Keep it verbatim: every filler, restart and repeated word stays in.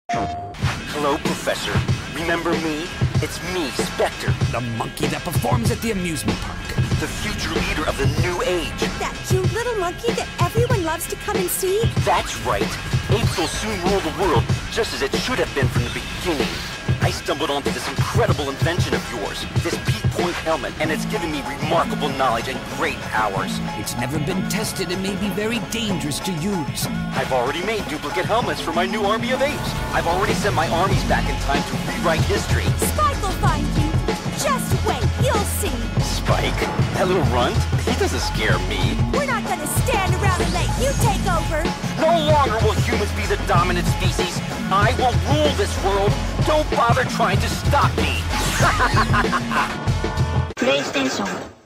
Hello, Professor. Remember me? It's me, Spectre. The monkey that performs at the amusement park. The future leader of the new age. That cute little monkey that everyone loves to come and see? That's right. Apes will soon rule the world, just as it should have been from the beginning. I stumbled onto this incredible invention of yours, this P-point helmet, and it's given me remarkable knowledge and great powers. It's never been tested and may be very dangerous to use. I've already made duplicate helmets for my new army of apes. I've already sent my armies back in time to rewrite history. Spike will find you. Just wait, you'll see. Spike? That little runt? He doesn't scare me. We're not gonna stand around and let you take over. No longer will humans be the dominant species. I will rule this world. Don't bother trying to stop me. プレイステーション